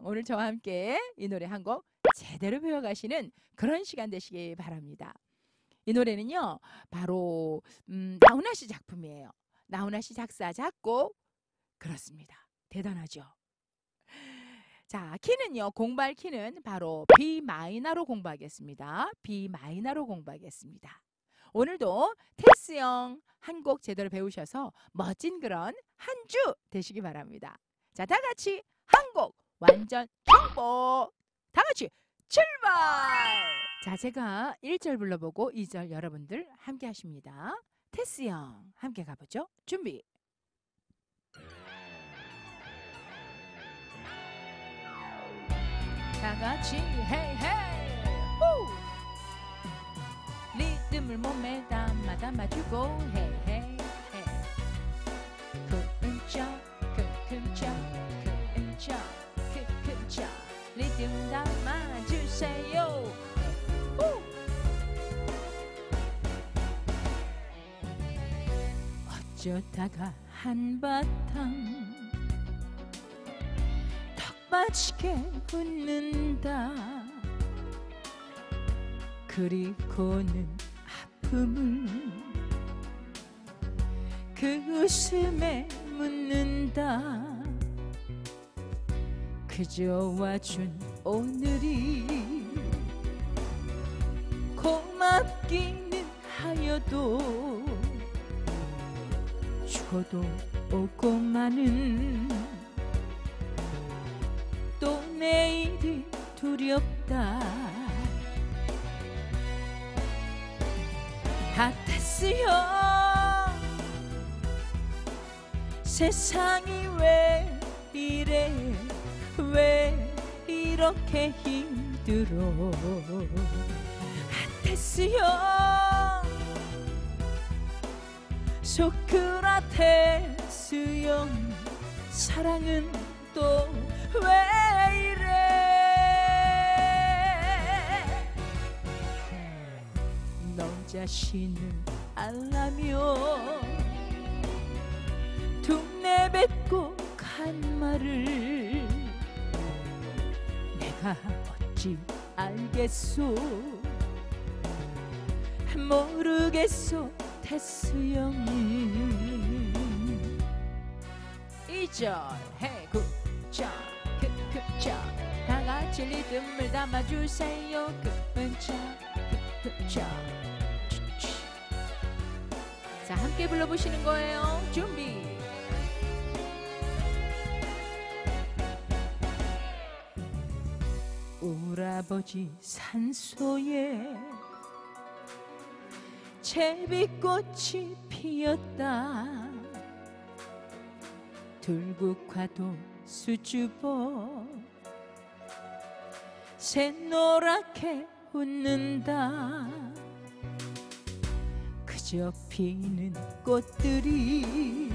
오늘 저와 함께 이 노래 한 곡 제대로 배워가시는 그런 시간 되시기 바랍니다. 이 노래는요 바로 나훈아 씨 작품이에요. 나훈아 씨 작사 작곡. 그렇습니다. 대단하죠. 자, 키는요, 공부할 키는 바로 B 마이너로 공부하겠습니다. B 마이너로 공부하겠습니다. 오늘도 테스형 한 곡 제대로 배우셔서 멋진 그런 한 주 되시기 바랍니다. 자, 다 같이 한 곡 완전 경보. 다 같이 출발. 자, 제가 1절 불러보고 2절 여러분들 함께 하십니다. 테스형 함께 가보죠. 준비. 다 같이 헤이 헤이 후! 리듬을 몸에 담아주고 헤이 헤이 헤이 큰 척 큰 척 큰 척 큰 척 리듬 담아주세요. 후! 어쩌다가 한바탕 빠지게 웃는다. 그리고는 아픔을 그 웃음에 묻는다. 그저 와준 오늘이 고맙기는 하여도 죽어도 오고 마는 또 내일이 두렵다. 아테스요 세상이 왜 이래 왜 이렇게 힘들어. 아테스요 소크라테스요 사랑은 또 왜 이래. 너 자신을 알라며 툭 내뱉고 간 말을 내가 어찌 알겠소. 모르겠소 테스형. 2절 해구자 자, 다 같이 리듬을 담아주세요. 자, 함께 불러보시는 거예요. 준비. 울아버지 산소에 제비꽃이 피었다. 들국화도 수줍어 새노랗게 웃는다. 그저 피는 꽃들이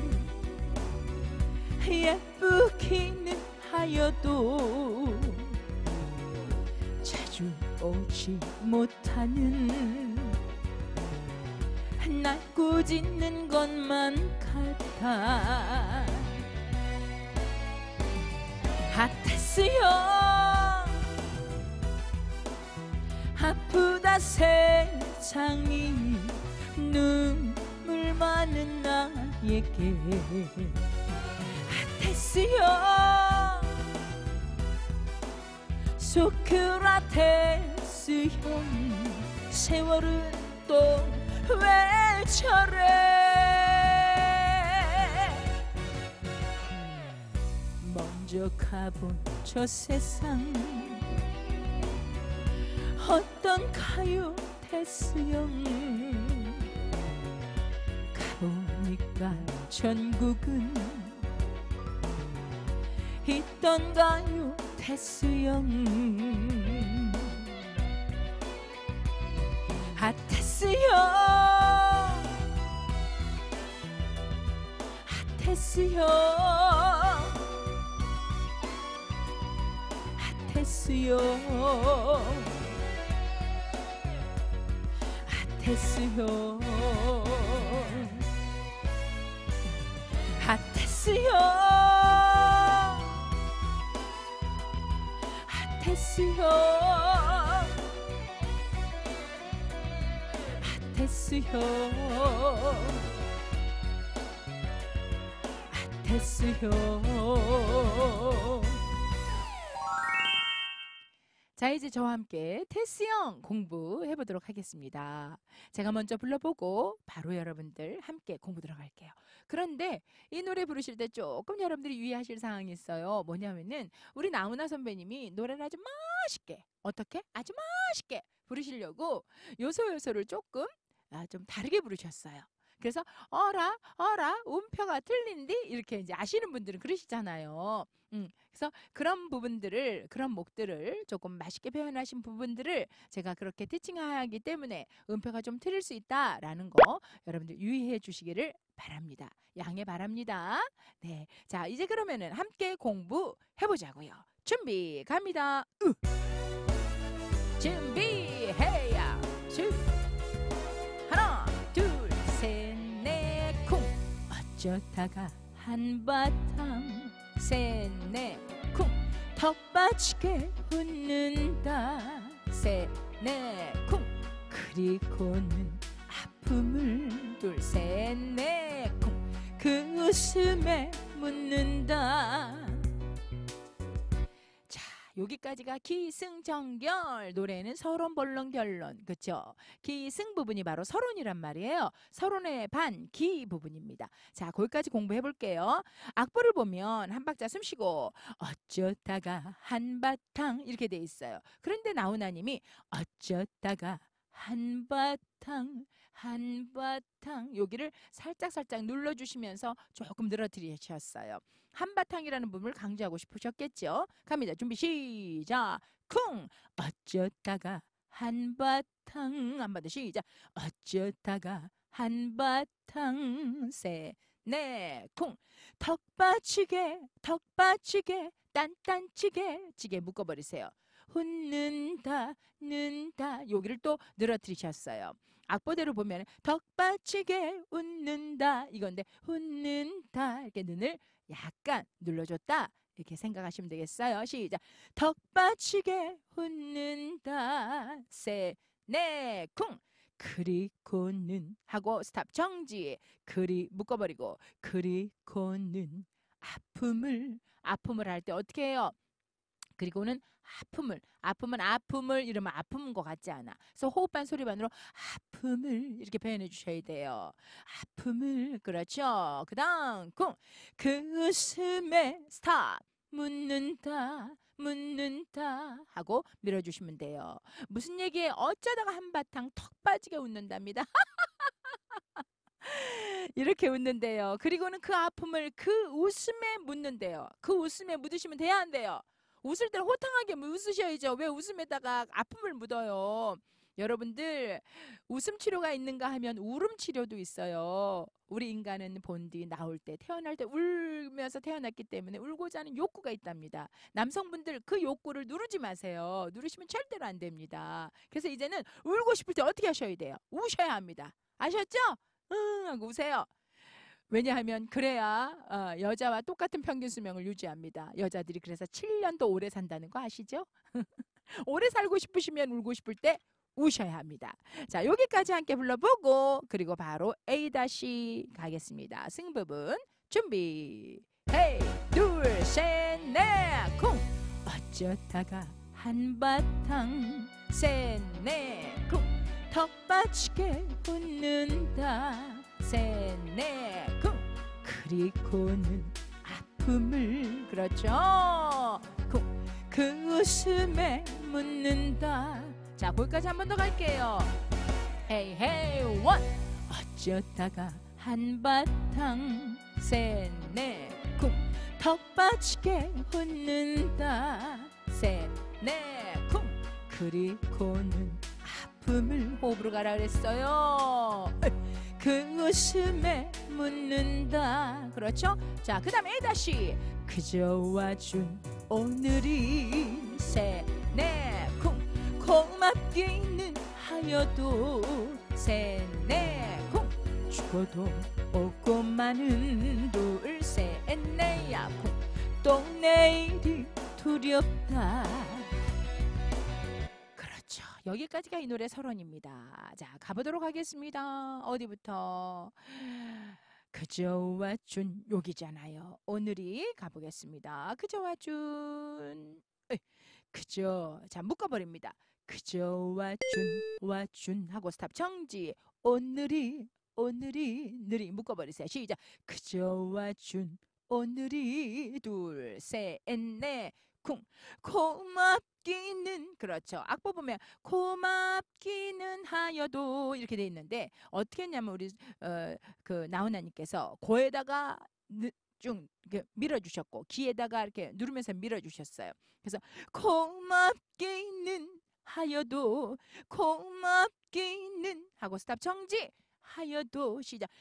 예쁘기는 하여도 자주 오지 못하는 날 꾸짖는 것만 같아. 아테스요 아프다 세상이 눈물 많은 나에게. 아테스요 소크라테스 형 세월은 또 왜 저래. 먼저 가본 저 세상 어떤가요 테스 형. 가보니까 전국은 있던가요 테스 형. 아테스요 아테스요 아테스요 아테스요 아테스요 핫했어요. 핫했어요. 핫했어요. 자, 이제 저와 함께 테스형 공부해 보도록 하겠습니다. 제가 먼저 불러보고 바로 여러분들 함께 공부 들어갈게요. 그런데 이 노래 부르실 때 조금 여러분들이 유의하실 사항이 있어요. 뭐냐면은 우리 나훈아 선배님이 노래를 아주 멋있게, 어떻게? 아주 멋있게 부르시려고 요소요소를 조금 좀 다르게 부르셨어요. 그래서 어라 어라 음표가 틀린디 이렇게 이제 아시는 분들은 그러시잖아요. 그래서 그런 부분들을, 그런 목들을 조금 맛있게 표현하신 부분들을 제가 그렇게 티칭하기 때문에 음표가 좀 틀릴 수 있다라는 거 여러분들 유의해 주시기를 바랍니다. 양해 바랍니다. 네, 자 이제 그러면은 함께 공부해 보자고요. 준비 갑니다. 준비해야 준비. 하나 둘 셋 넷 쿵. 어쩌다가 한바탕 셋 넷 쿵. 턱받치게 웃는다 셋 넷 쿵. 그리고는 아픔을 둘 셋 넷 쿵. 그 웃음에 묻는다. 여기까지가 기승전결, 노래는 서론벌론결론, 그쵸? 기승 부분이 바로 서론이란 말이에요. 서론의 반, 기 부분입니다. 자, 거기까지 공부해 볼게요. 악보를 보면 한 박자 숨 쉬고 어쩌다가 한바탕 이렇게 돼 있어요. 그런데 나훈아님이 어쩌다가 한바탕 여기를 살짝 눌러주시면서 조금 늘어뜨리셨어요. 한바탕이라는 부분을 강조하고 싶으셨겠죠. 갑니다. 준비 시작. 쿵. 어쩌다가 한바탕. 한 번 더 시작. 어쩌다가 한바탕 셋 넷 쿵. 턱받치게 딴딴찌개 찌개 묶어버리세요. 웃는다 는다 여기를 또 늘어뜨리셨어요. 악보대로 보면 턱받치게 웃는다 이건데 웃는다 이렇게 눈을 약간 눌러줬다 이렇게 생각하시면 되겠어요. 시작. 턱받치게 웃는다 셋 넷 쿵. 그리고는 하고 스탑 정지. 그리 묶어버리고 그리고는 아픔을 할 때 어떻게 해요? 그리고는 아픔을 이러면 아픈 것 같지 않아. 그래서 호흡반 소리반으로 아픔을 이렇게 표현해 주셔야 돼요. 아픔을. 그렇죠. 그 다음 쿵. 그 웃음에 스탑. 묻는다 하고 밀어주시면 돼요. 무슨 얘기에 어쩌다가 한바탕 턱 빠지게 웃는답니다. 이렇게 웃는데요. 그리고는 그 아픔을 그 웃음에 묻는데요. 그 웃음에 묻으시면 돼야 안 돼요? 웃을 때는 호탕하게 웃으셔야죠. 왜 웃음에다가 아픔을 묻어요? 여러분들 웃음 치료가 있는가 하면 울음 치료도 있어요. 우리 인간은 본디 나올 때 태어날 때 울면서 태어났기 때문에 울고자 하는 욕구가 있답니다. 남성분들 그 욕구를 누르지 마세요. 누르시면 절대로 안 됩니다. 그래서 이제는 울고 싶을 때 어떻게 하셔야 돼요? 우셔야 합니다. 아셨죠? 하고 우세요. 왜냐하면 그래야 여자와 똑같은 평균 수명을 유지합니다. 여자들이 그래서 7년도 오래 산다는 거 아시죠? 오래 살고 싶으시면 울고 싶을 때 우셔야 합니다. 자, 여기까지 함께 불러보고 그리고 바로 A 다시 가겠습니다. 승부분 준비. 헤이 둘 셋 넷 쿵. 어쩌다가 한바탕 셋 넷 쿵. 턱받치게 웃는다 셋 넷 쿵. 그리고는 아픔을 그렇죠 쿵. 그 웃음에 묻는다. 자, 거기까지 한 번 더 갈게요. 헤이 헤이 원. 어쩌다가 한바탕 셋 넷 쿵. 턱받치게 웃는다 셋 넷 쿵. 그리고는 아픔을 호흡으로 가라 그랬어요. 그 웃음에 묻는다. 그렇죠? 자, 그 다음에 다시 그저 와준 오늘이 셋 넷 쿵. 고맙기는 하여도 셋 넷 쿵. 죽어도 오고 마는 둘 셋 넷야 쿵. 또 내일이 두렵다 여기까지가 이 노래 서론입니다. 자, 가보도록 하겠습니다. 어디부터? 그저와 준 여기잖아요. 오늘이 가보겠습니다. 그저와 준 그저 자 묶어버립니다. 그저와 준 하고 스탑 정지. 오늘이 느리 묶어버리세요. 시작. 그저와 준 오늘이 둘 셋 넷 쿵 고맙기는 그렇죠. 악보 보면 고맙기는 하여도 이렇게 돼 있는데 어떻게 했냐면 우리 그 나훈아님께서 고에다가 쭉 밀어주셨고 기에다가 이렇게 누르면서 밀어주셨어요. 그래서 고맙기는 하여도 고맙기는 하고 스탑 정지 하여도 시작.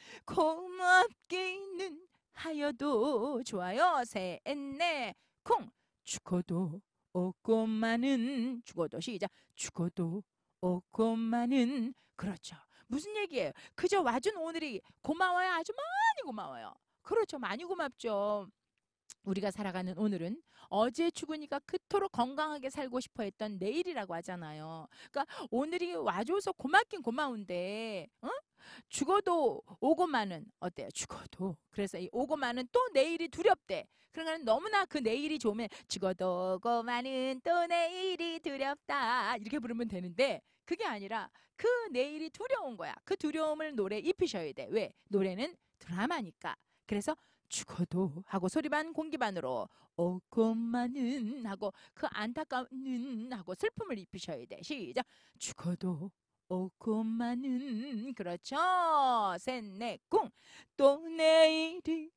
고맙기는 하여도 좋아요. 셋 넷 콩 죽어도 없고만은 죽어도 시작. 죽어도 없고만은 그렇죠. 무슨 얘기예요? 그저 와준 오늘이 고마워요. 아주 많이 고마워요. 그렇죠. 많이 고맙죠. 우리가 살아가는 오늘은 어제 죽으니까 그토록 건강하게 살고 싶어 했던 내일이라고 하잖아요. 그러니까 오늘이 와줘서 고맙긴 고마운데 죽어도 오고만은 어때요? 죽어도. 그래서 이 오고만은 또 내일이 두렵대. 그러니까 너무나 그 내일이 좋으면 죽어도 오고만은 또 내일이 두렵다 이렇게 부르면 되는데 그게 아니라 그 내일이 두려운 거야. 그 두려움을 노래에 입히셔야 돼. 왜? 노래는 드라마니까. 그래서 죽어도 하고 소리반 공기반으로 오고만은 하고 그 안타까운 하고 슬픔을 입히셔야 돼. 시작. 죽어도 오고만은 그렇죠. 셋 넷 꿍 또 내일이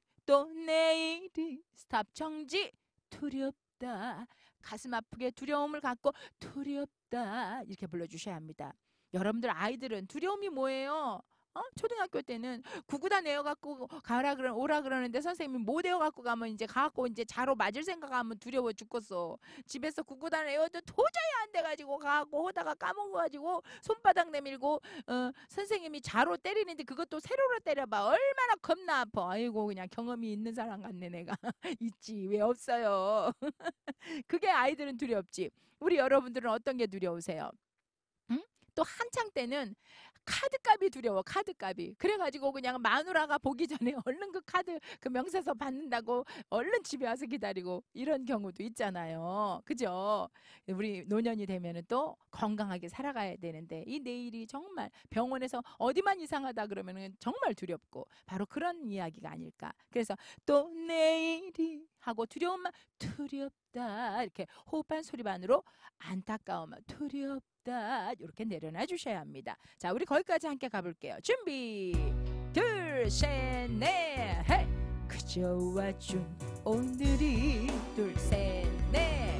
스탑 정지 두렵다 가슴 아프게 두려움을 갖고 두렵다 이렇게 불러주셔야 합니다. 여러분들 아이들은 두려움이 뭐예요? 초등학교 때는 구구다 내어갖고 오라 그러는데 선생님이 못 외워갖고 가면 이제 가갖고 이제 자로 맞을 생각하면 두려워 죽겠어. 집에서 구구다 내어도 도저히 안 돼가지고 가갖고 오다가 까먹어가지고 손바닥 내밀고 선생님이 자로 때리는데 그것도 세로로 때려봐. 얼마나 겁나 아파. 아이고 그냥 경험이 있는 사람 같네 내가. 있지 왜 없어요. 그게 아이들은 두렵지. 우리 여러분들은 어떤 게 두려우세요? 응? 또 한창 때는 카드값이 두려워. 카드값이. 그래가지고 그냥 마누라가 보기 전에 얼른 그 카드 그 명세서 받는다고 얼른 집에 와서 기다리고 이런 경우도 있잖아요. 그죠? 우리 노년이 되면은 또 건강하게 살아가야 되는데 이 내일이 정말 병원에서 어디만 이상하다 그러면은 정말 두렵고 바로 그런 이야기가 아닐까. 그래서 또 내일이 하고 두려움만 두렵다 이렇게 호흡반 소리반으로 안타까움만 두렵다 이렇게 내려놔 주셔야 합니다. 자, 우리 거기까지 함께 가볼게요. 준비 둘 셋 넷 헤이 그저 와준 오늘이 둘 셋 넷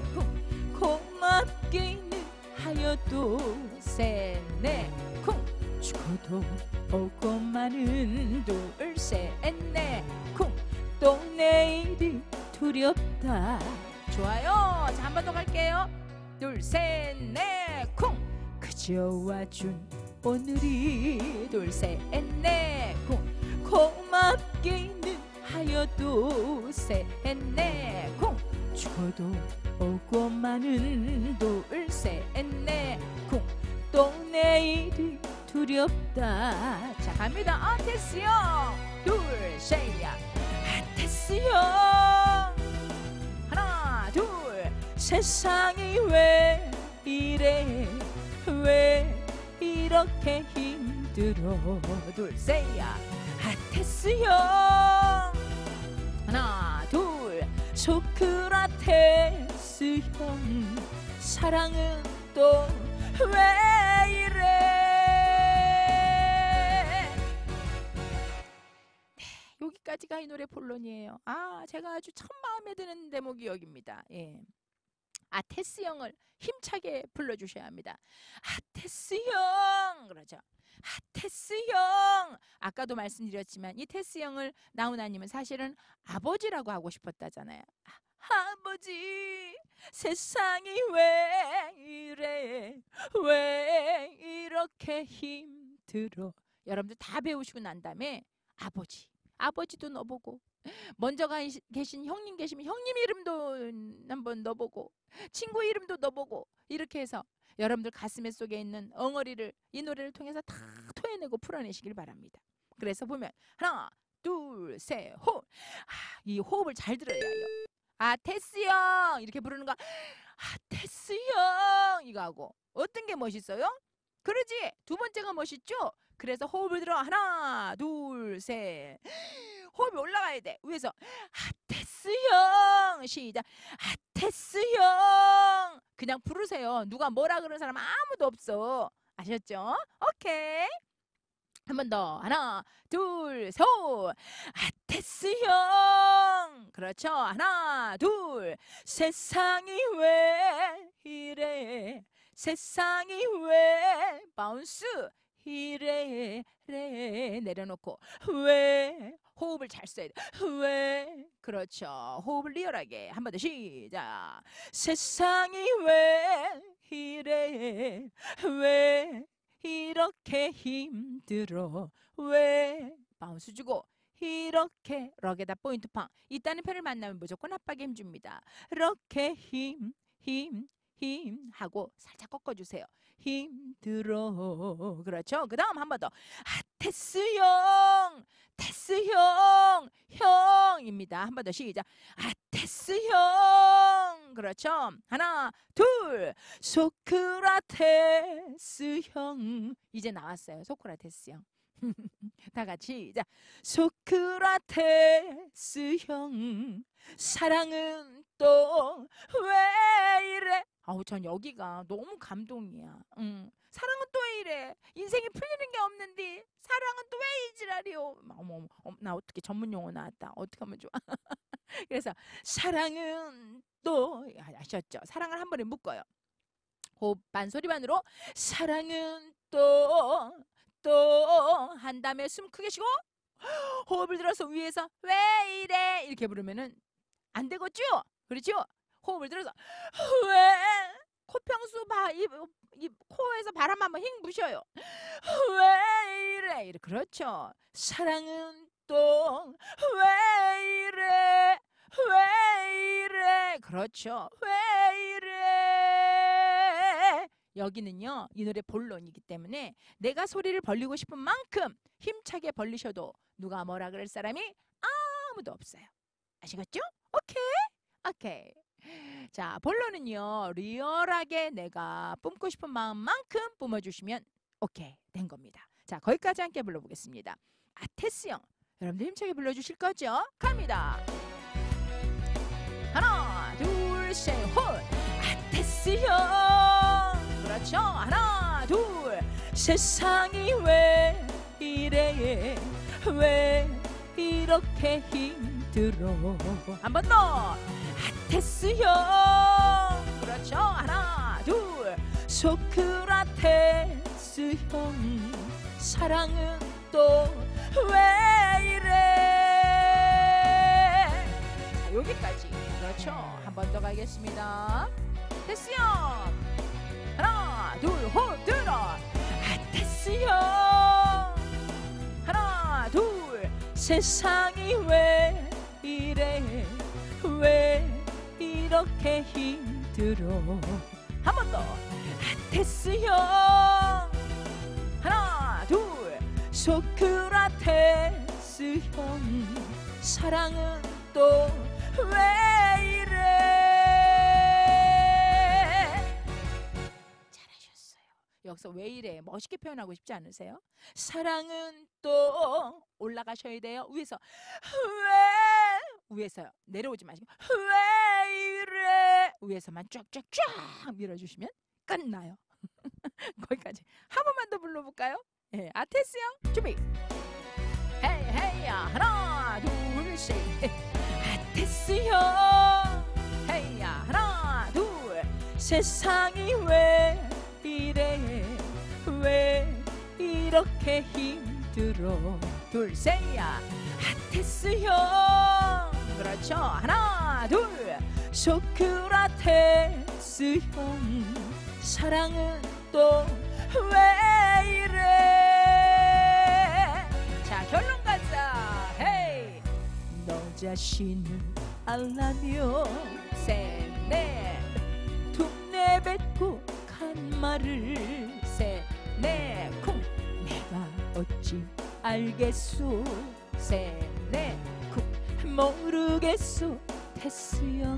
고맙기는 하여도 셋 넷 쿵 죽어도 오고만은 둘 셋 넷 쿵 또 내일이 두렵다 좋아요. 자, 한 번 더 갈게요. 둘 셋 넷 쿵 그저 와준 오늘이 둘 셋 넷 쿵 고맙기는 하여도 셋 넷 쿵 죽어도 오고만은 둘 셋 넷 쿵 또 내일이 두렵다. 자, 갑니다. 됐어요. 둘 셋야 됐어요. 하나 둘 세상이 왜 이래 왜 이렇게 힘들어 둘 셋야 됐어요. 하나 둘 소크라테스 형 사랑은 또 왜 이래. 네, 여기까지가 이 노래 본론이에요. 제가 아주 참 마음에 드는 대목이 여기입니다. 예. 테스 형을 힘차게 불러주셔야 합니다. 테스 형 그러죠. 테스 형 아까도 말씀드렸지만 이 테스 형을 나훈아님은 사실은 아버지라고 하고 싶었다잖아요. 아버지 세상이 왜 이래 왜 이렇게 힘들어. 여러분들 다 배우시고 난 다음에 아버지도 넣어보고 먼저 계신 형님 계시면 형님 이름도 한번 넣어보고 친구 이름도 넣어보고 이렇게 해서 여러분들 가슴에 속에 있는 엉어리를 이 노래를 통해서 다 토해내고 풀어내시길 바랍니다. 그래서 보면 하나, 둘, 셋, 호흡. 이 호흡을 잘 들어야 해요. 아, 테스 형 이렇게 부르는 거. 아, 테스 형 이거 하고 어떤 게 멋있어요? 그러지? 두 번째가 멋있죠? 그래서 호흡을 들어. 하나, 둘, 셋. 호흡이 올라가야 돼. 위에서 아, 테스 형. 시작. 아, 테스 형. 그냥 부르세요. 누가 뭐라 그러는 사람 아무도 없어. 아셨죠? 오케이. 한 번 더. 하나, 둘, 셋. 아, 테스 형. 그렇죠. 하나, 둘. 세상이 왜 이래. 세상이 왜 바운스 이래 래 내려놓고 왜 호흡을 잘 써야 돼. 왜 그렇죠. 호흡을 리얼하게 한 번 더 시작. 세상이 왜 이래 왜 이렇게 힘들어 왜 바운스 주고 이렇게 럭에다 포인트 팡. 이따는 편을 만나면 무조건 압박에 힘줍니다. 이렇게 힘 하고 살짝 꺾어주세요. 힘들어. 그렇죠. 그 다음 한 번 더. 아, 테스 형. 테스 형. 형입니다. 한 번 더 시작. 아, 테스 형. 그렇죠. 하나, 둘. 소크라테스 형. 이제 나왔어요. 소크라테스 형. 다 같이 시작. 소크라테스 형. 사랑은 또 왜 이래. 아우, 전 여기가 너무 감동이야. 사랑은 또 왜 이래. 인생이 풀리는 게 없는데 사랑은 또 왜 이 지랄이요. 어머, 나 어떻게 전문 용어 나왔다. 어떻게 하면 좋아. 그래서 사랑은 또 아셨죠? 사랑을 한 번에 묶어요. 호흡 반 소리 반으로 사랑은 또 한 다음에 숨 크게 쉬고 호흡을 들어서 위에서 왜 이래 이렇게 부르면은 안 되겠죠? 그렇죠? 호흡을 들어서 왜 코평수 이 코에서 바람 한번 힝 부셔요. 왜 이래 이래. 그렇죠. 사랑은 또 왜 이래 왜 이래. 그렇죠. 왜 이래. 여기는요 이 노래 본론이기 때문에 내가 소리를 벌리고 싶은 만큼 힘차게 벌리셔도 누가 뭐라 그럴 사람이 아무도 없어요. 아시겠죠? 오케이. 자, 본론은요 리얼하게 내가 뿜고 싶은 마음만큼 뿜어주시면 오케이 된 겁니다. 자, 거기까지 함께 불러보겠습니다. 아, 테스 형 여러분들 힘차게 불러주실 거죠? 갑니다. 하나, 둘, 셋, 홀. 아, 테스 형. 그렇죠. 하나, 둘. 세상이 왜 이래 왜 이렇게 힘들어. 한 번 더. 테스 형. 그렇죠. 하나, 둘. 소크라테스 형. 사랑은 또 왜 이래. 자, 여기까지. 그렇죠. 한 번 더 가겠습니다. 테스 형. 하나, 둘, 호흡 들어. 아, 테스 형. 하나, 둘. 세상이 왜 이래 왜 이렇게 힘들어. 한 번 더. 아, 테스 형. 하나, 둘. 소크라테스 형. 사랑은 또 왜 이래. 잘하셨어요. 여기서 왜 이래 멋있게 표현하고 싶지 않으세요? 사랑은 또 올라가셔야 돼요. 위에서 왜 위에서요. 내려오지 마시고 왜 이래. 위에서만 쫙쫙쫙 밀어주시면 끝나요. 거기까지 한 번만 더 불러볼까요? 예, 아테스 형 준비. 헤이야 하나 둘 셋. 아테스 형. 헤이야 하나 둘. 세상이 왜 이래 왜 이렇게 힘들어. 둘 셋야. 아테스 형. 그렇죠. 하나 둘. 소크라테스 형. 사랑은 또 왜 이래. 자, 결론 가자. 헤이. 너 자신을 알라며 셋넷 툭 내뱉고 가. 간 말을 셋, 넷, 쿵. 내가 어찌 알겠소. 셋, 넷, 쿵. 모르겠소. 테스형.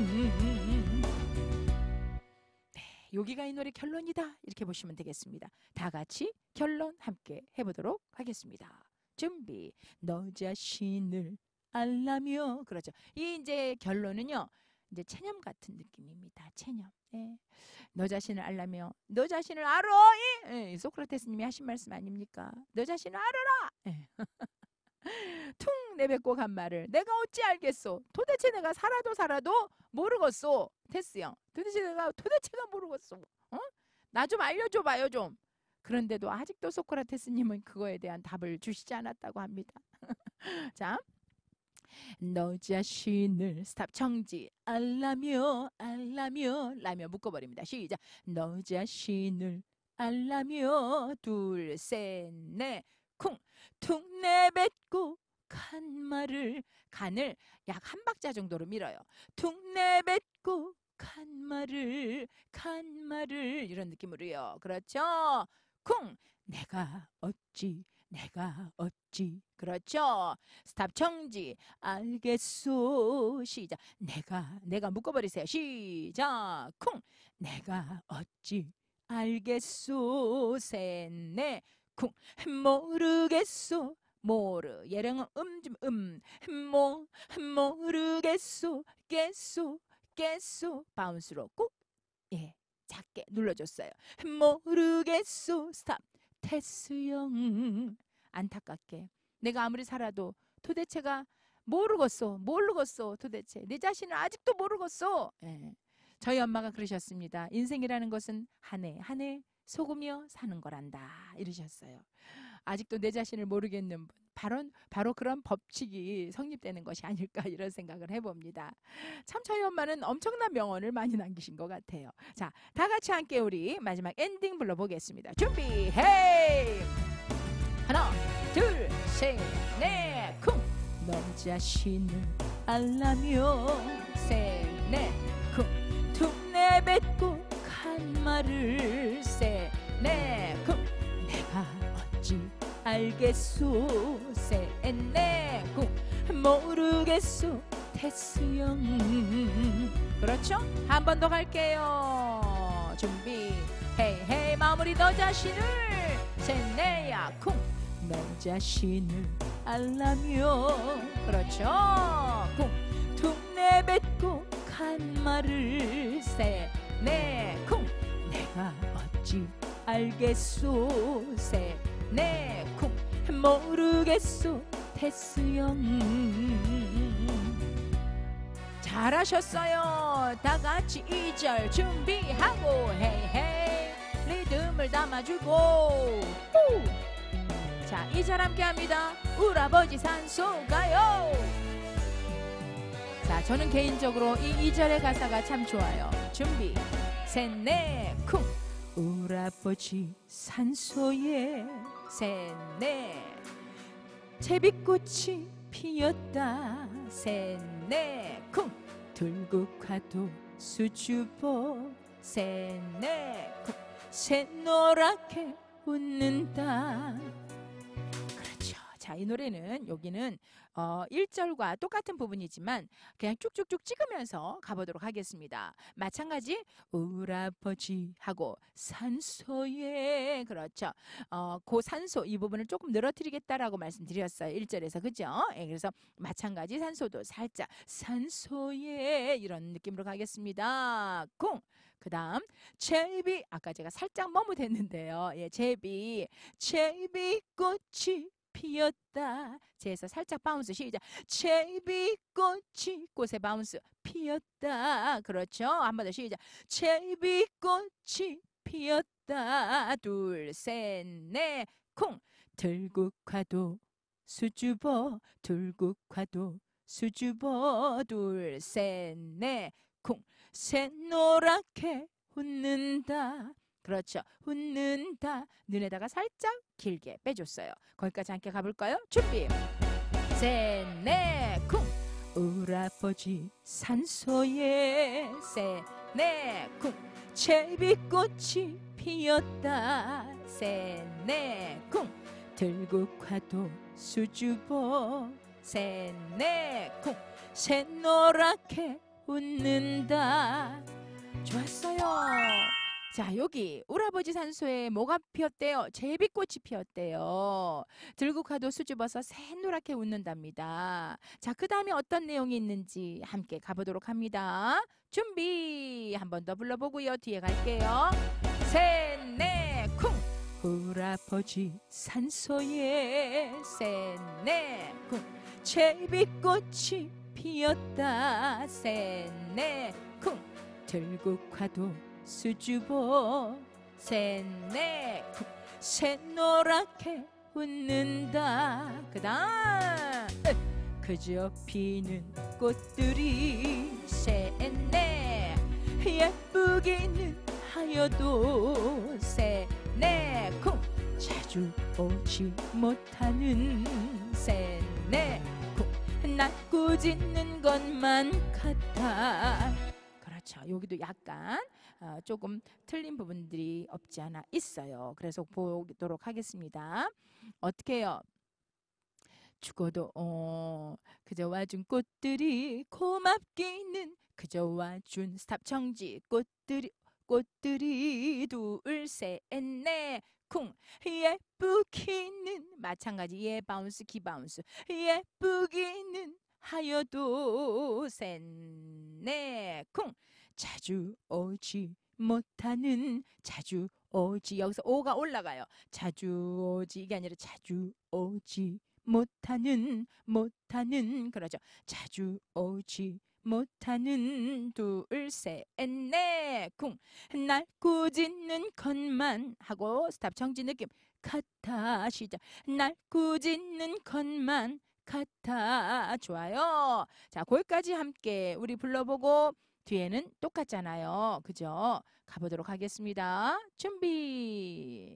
여기가 이 노래 결론이다 이렇게 보시면 되겠습니다. 다 같이 결론 함께 해보도록 하겠습니다. 준비. 너 자신을 알라며. 그렇죠. 이 이제 결론은요, 이제 체념 같은 느낌입니다. 체념. 네. 너 자신을 알라며. 너 자신을 알아. 네. 소크라테스님이 하신 말씀 아닙니까? 너 자신을 알아라. 네. 퉁 내뱉고 간 말을 내가 어찌 알겠소. 도대체 내가 살아도 모르겠소. 테스형. 도대체가 모르겠소. 어? 나 좀 알려줘 봐요 좀. 그런데도 아직도 소크라테스님은 그거에 대한 답을 주시지 않았다고 합니다. 자, 너 자신을 스탑 정지. 알라며 라며 묶어버립니다. 시작. 너 자신을 알라며. 둘, 셋, 넷, 쿵. 툭 내뱉고 간 말을. 간을 약 한 박자 정도로 밀어요. 툭 내뱉고 간 말을 이런 느낌으로요. 그렇죠. 쿵. 내가 어찌. 그렇죠. 스탑 정지. 알겠소. 시작. 내가 묶어버리세요. 시작. 쿵. 내가 어찌 알겠소. 셋, 넷, 쿵. 모르겠소. 예령은 모르겠소. 깼소. 바운스로 꾹. 예, 작게 눌러줬어요. 모르겠소. 스탑. 테스형. 안타깝게 내가 아무리 살아도 도대체가 모르겠소. 도대체 내 자신을 아직도 모르겠소. 예. 저희 엄마가 그러셨습니다. 인생이라는 것은 한 해 속으며 사는 거란다 이러셨어요. 아직도 내 자신을 모르겠는 분, 바로 그런 법칙이 성립되는 것이 아닐까 이런 생각을 해봅니다. 참 저희 엄마는 엄청난 명언을 많이 남기신 것 같아요. 자, 다 같이 함께 우리 마지막 엔딩 불러보겠습니다. 준비, 헤이! 하나, 둘, 셋, 넷, 쿵! 너 자신을 알라며. 셋, 넷, 쿵! 툭 내뱉고 간 말을. 셋, 넷, 쿵! 내가 어찌 알겠소. 셋, 넷, 쿵! 모르겠소. 테스형. 그렇죠? 한 번 더 갈게요. 준비, 헤이 마무리. 너 자신을. 셋, 넷야, 쿵! 너 자신을 알라며. 그렇죠. 쿵! 툭 내뱉고 간 말을. 셋, 넷, 쿵! 내가 어찌 알겠소. 셋, 넷, 쿵! 모르겠소. 테스형. 잘하셨어요. 다 같이 2절 준비하고 헤이 리듬을 담아주고. 후! 자, 2절 함께 합니다. 우리 아버지 산소 가요. 자, 저는 개인적으로 이 2절의 가사가 참 좋아요. 준비, 셋, 넷, 쿵. 우리 아버지 산소에. 셋, 넷. 제비꽃이 피었다. 셋, 넷, 쿵. 들국화도 수줍어. 셋, 넷, 쿵. 새노랗게 웃는다. 그렇죠. 자, 이 노래는 여기는 1절과 똑같은 부분이지만 그냥 쭉쭉쭉 찍으면서 가보도록 하겠습니다. 마찬가지 우리 아버지 하고 산소에. 그렇죠. 그 산소 이 부분을 조금 늘어뜨리겠다라고 말씀드렸어요. 1절에서. 그죠? 예, 그래서 마찬가지 산소도 살짝 산소에 이런 느낌으로 가겠습니다. 쿵. 그 다음 제비. 아까 제가 살짝 머뭇했는데요. 예, 제비꽃이 피었다. 제에서 살짝 바운스. 시작. 제비꽃이. 꽃에 바운스. 피었다. 그렇죠. 한 번 더 시작. 제비꽃이 피었다. 둘, 셋, 넷, 콩. 들국화도 수줍어. 들국화도 수줍어. 둘, 셋, 넷, 콩. 새노랗게 웃는다. 그렇죠. 웃는다. 눈에다가 살짝 길게 빼줬어요. 거기까지 함께 가볼까요? 준비, 셋, 넷, 쿵. 우리 아버지 산소에. 셋, 넷, 쿵. 제비꽃이 피었다. 셋넷쿵 들국화도 수줍어. 셋넷쿵 새노랗게 웃는다. 좋았어요. 자, 여기 울아버지 산소에 뭐가 피었대요? 제비꽃이 피었대요. 들국화도 수줍어서 새노랗게 웃는답니다. 자, 그 다음에 어떤 내용이 있는지 함께 가보도록 합니다. 준비. 한 번 더 불러보고요. 뒤에 갈게요. 셋넷쿵 울아버지 산소에. 셋넷쿵 제비꽃이 피었다. 셋넷쿵 들국화도 수줍어. 셋넷쿵 새노랗게 웃는다. 그 다음 그저 피는 꽃들이. 셋넷 예쁘기는 하여도. 셋넷쿵 자주 오지 못하는. 셋넷쿵 날 꾸짖는 것만 같아. 그렇죠. 여기도 약간 조금 틀린 부분들이 없지 않아 있어요. 그래서 보도록 하겠습니다. 어떻게 해요? 죽어도 그저 와준 꽃들이 고맙기는. 그저 와준 스탑 정지. 꽃들이 둘 셋 넷 쿵 예쁘기는. 마찬가지 예 바운스 기 바운스. 예쁘기는 하여도. 셋 넷 쿵 자주 오지 못하는. 자주 오지, 여기서 오가 올라가요. 자주 오지 이게 아니라 자주 오지 못하는. 그러죠. 자주 오지 못하는. 둘 셋 넷 쿵 날 꾸짖는 것만 하고 스탑 정지 느낌 같아. 시작. 날 꾸짖는 것만 같아. 좋아요. 자, 거기까지 함께 우리 불러보고 뒤에는 똑같잖아요. 그죠? 가보도록 하겠습니다. 준비.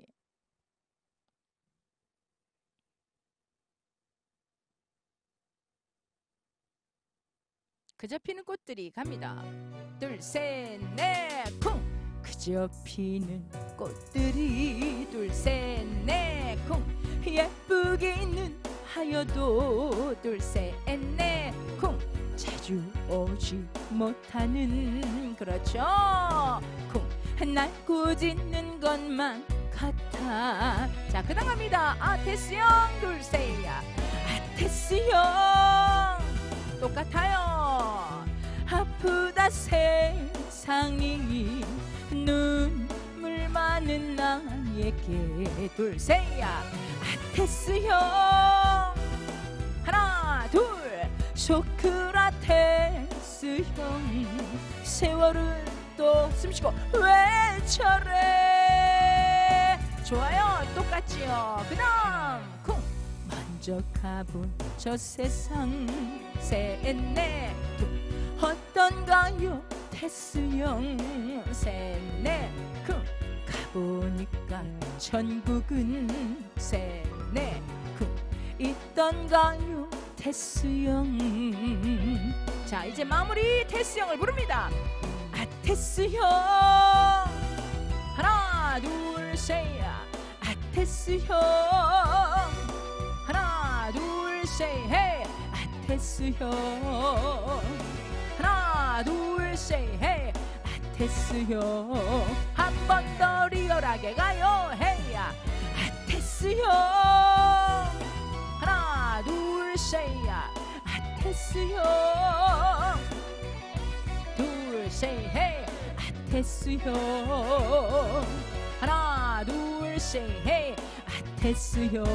그저 피는 꽃들이 갑니다. 둘, 셋, 넷, 쿵! 그저 피는 꽃들이. 둘, 셋, 넷, 쿵! 예쁘기는 하여도. 둘, 셋, 넷, 쿵! 자주 오지 못하는. 그렇죠. 쿵! 날 꾸짖는 것만 같아. 자, 그 다음 갑니다. 아테스 형, 둘, 셋, 아테스 형. 똑같아요. 아프다 세상이 눈물 많은 나에게. 둘, 셋야 아테스 형. 하나, 둘. 소크라테스 형. 세월을 또 숨쉬고 왜 저래. 좋아요. 똑같지요. 그 다음 쿵. 먼저 가본 저 세상. 셋넷 어떤가요 테스 형. 셋넷 가보니까 천국은. 셋넷 있던가요 테스 형. 자, 이제 마무리 테스 형을 부릅니다. 아 테스 형. 하나 둘 셋 아 테스 형. 하나 둘 셋 헤이 아테스 형. 하나 둘 셋 헤이 아테스 형. 한 번 더 리얼하게 가요. 헤이 아테스 형. 하나 둘 셋 아테스 형. 둘 셋 헤이 아테스 형. 하나 둘 셋 헤이 아테스 형.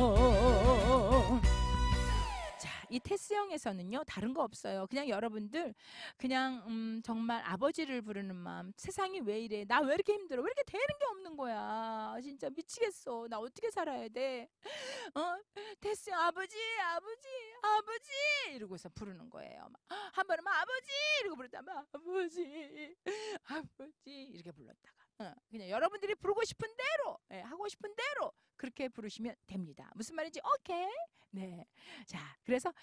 이 테스형에서는요 다른 거 없어요. 그냥 여러분들 그냥 정말 아버지를 부르는 마음. 세상이 왜 이래, 나 왜 이렇게 힘들어, 왜 이렇게 되는 게 없는 거야, 진짜 미치겠어, 나 어떻게 살아야 돼. 테스형 아버지 아버지 아버지 이러고서 부르는 거예요. 한 번은 아버지 이러고 부르다가 아버지 아버지 이렇게 불렀다가 그냥 여러분들이 부르고 싶은 대로 하고 싶은 대로 그렇게 부르시면 됩니다. 무슨 말인지 오케이? 네. 자, 그래서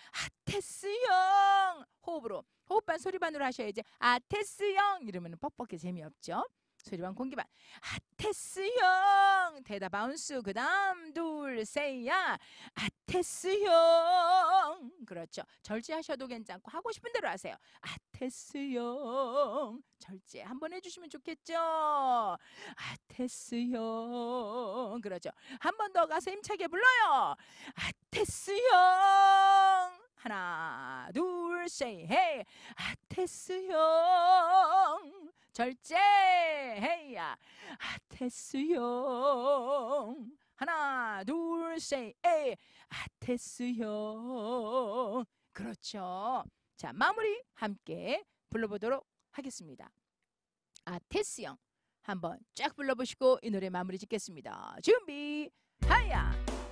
아테스형 호흡으로, 호흡반 소리반으로 하셔야지. 아테스형 이러면 뻑뻑해 재미없죠. 소리반 공기반. 아테스 형. 대답 바운스. 그 다음 둘 셋야. 아테스 형. 그렇죠. 절제하셔도 괜찮고 하고 싶은 대로 하세요. 아테스 형. 절제 한번 해주시면 좋겠죠. 아테스 형. 그렇죠. 한 번 더 가서 힘차게 불러요. 아테스 형. 하나 둘 셋 헤이. 아테스 형. 절제 헤이야. 아테스 형. 하나 둘 셋 에이. 아테스 형. 그렇죠. 자, 마무리 함께 불러보도록 하겠습니다. 아테스 형 한번 쫙 불러보시고 이 노래 마무리 짓겠습니다. 준비 하야.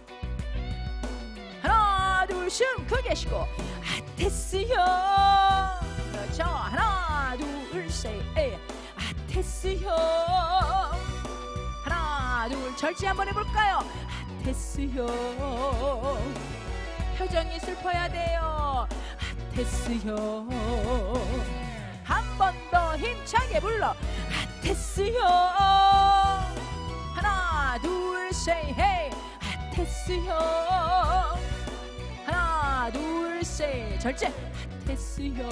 하나 둘 숨 크게 쉬고. 아테스 형. 그렇죠. 하나 둘 셋 에이. 아테스 형. 하나 둘 절제 한번 해볼까요? 아테스 형. 표정이 슬퍼야 돼요. 아테스 형. 한 번 더 힘차게 불러. 아테스 형. 하나 둘 셋 헤이. 아테스 형. 하나 둘 셋 절제. 아테스 형.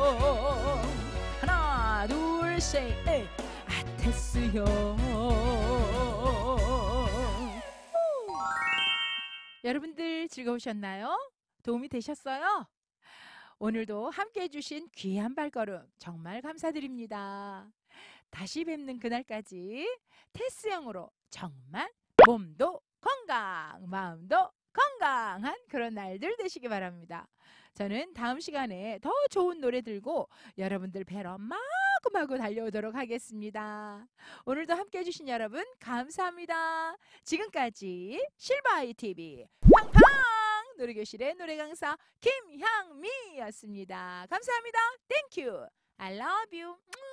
하나 둘 셋 에이. 아테스 형. 여러분들 즐거우셨나요? 도움이 되셨어요? 오늘도 함께 해주신 귀한 발걸음 정말 감사드립니다. 다시 뵙는 그날까지 테스형으로 정말 몸도 건강, 마음도 건강한 그런 날들 되시기 바랍니다. 저는 다음 시간에 더 좋은 노래 들고 여러분들 뵈러 마구마구 달려오도록 하겠습니다. 오늘도 함께 해주신 여러분 감사합니다. 지금까지 실바이TV 팡팡 노래교실의 노래강사 김향미였습니다. 감사합니다. 땡큐. I love you.